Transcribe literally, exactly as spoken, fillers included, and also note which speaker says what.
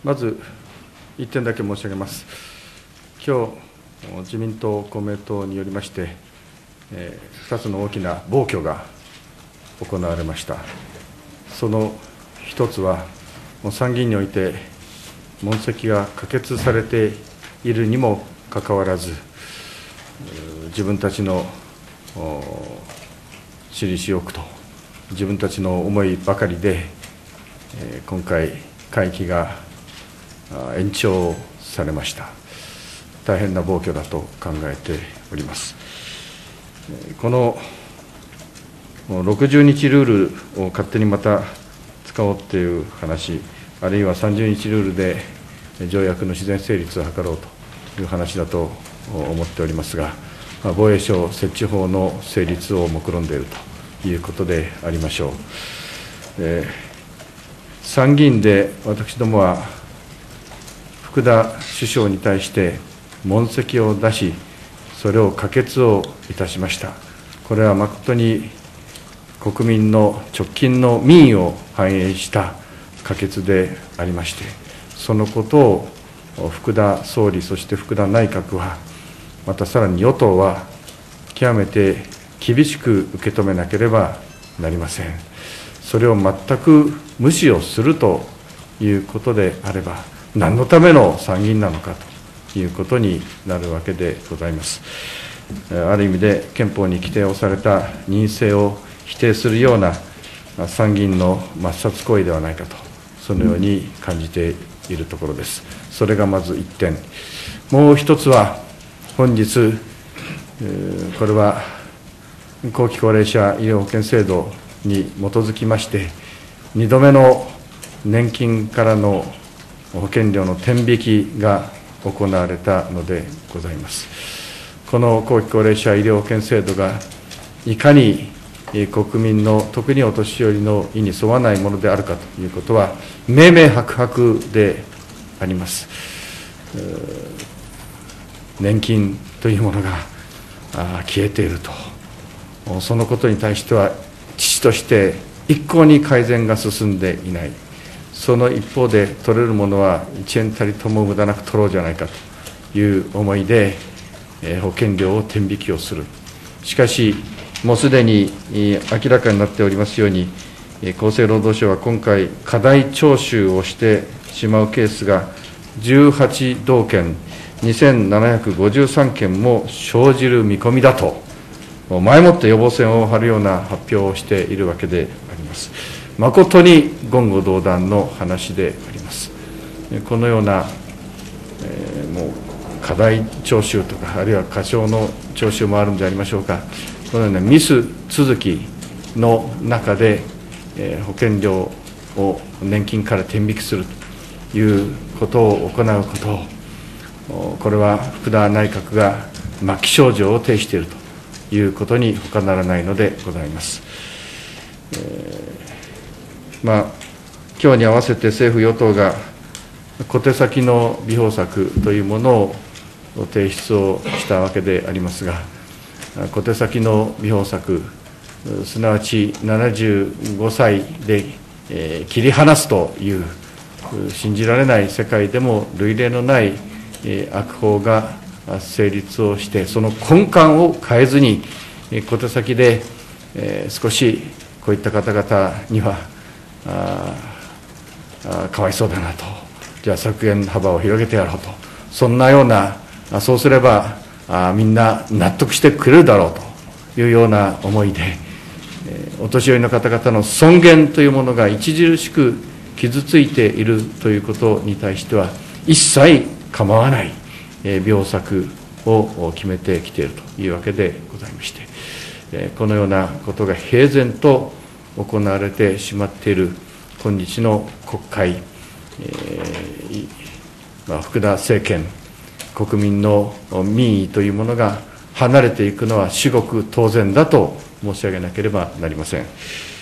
Speaker 1: まずいってんだけ申し上げます。今日、自民党、公明党によりまして、えー、ふたつの大きな暴挙が行われました。その一つは、参議院において問責が可決されているにもかかわらず、自分たちの私利私欲と、自分たちの思いばかりで、今回、会期が延長されました。大変な暴挙だと考えております。このろくじゅうにちルールを勝手にまた使おうという話、あるいはさんじゅうにちルールで条約の自然成立を図ろうという話だと思っておりますが、防衛省設置法の成立を目論んでいるということでありましょう。えー、参議院で私どもは、福田首相に対して問責を出し、それを可決をいたしました。これは誠に国民の直近の民意を反映した可決でありまして、そのことを福田総理、そして福田内閣は、またさらに与党は、極めて厳しく受け止めなければなりません。それを全く無視をするということであれば、何のための参議院なのかということになるわけでございます。ある意味で憲法に規定をされた任制を否定するような参議院の抹殺行為ではないかと、そのように感じているところです。それがまずいってん。もう一つは、本日、これは後期高齢者医療保険制度に基づきまして、にどめの年金からの保険料の天引きが行われたのでございます。この後期高齢者医療保険制度がいかに国民の、特にお年寄りの意に沿わないものであるかということは、明々白々であります。年金というものが消えていると、そのことに対しては、父として一向に改善が進んでいない。その一方で、取れるものはいちえんたりとも無駄なく取ろうじゃないかという思いで、保険料を天引きをする。しかし、もうすでに明らかになっておりますように、厚生労働省は今回、過大徴収をしてしまうケースがじゅうはちどうけん、にせんななひゃくごじゅうさんけんも生じる見込みだと、前もって予防線を張るような発表をしているわけであります。誠に言語道断の話であります。このような、えー、もう過大徴収とか、あるいは過少の徴収もあるんでありましょうか、このようなミス続きの中で、えー、保険料を年金から天引きするということを行うことを、これは福田内閣が末期症状を呈しているということに他ならないのでございます。えー、まあ、今日に合わせて政府・与党が小手先の備豊策というものを提出をしたわけでありますが、小手先の備豊策、すなわちななじゅうごさいで、えー、切り離すという信じられない世界でも類例のない悪法が成立をして、その根幹を変えずに、小手先で少しこういった方々にはああかわいそうだなと、じゃあ削減幅を広げてやろうと、そんなような、そうすればあみんな納得してくれるだろうというような思いで、お年寄りの方々の尊厳というものが著しく傷ついているということに対しては、一切構わない備豊策を決めてきているというわけでございまして、このようなことが平然と行われてしまっている今日の国会、えーまあ、福田政権、国民の民意というものが離れていくのは至極当然だと申し上げなければなりません。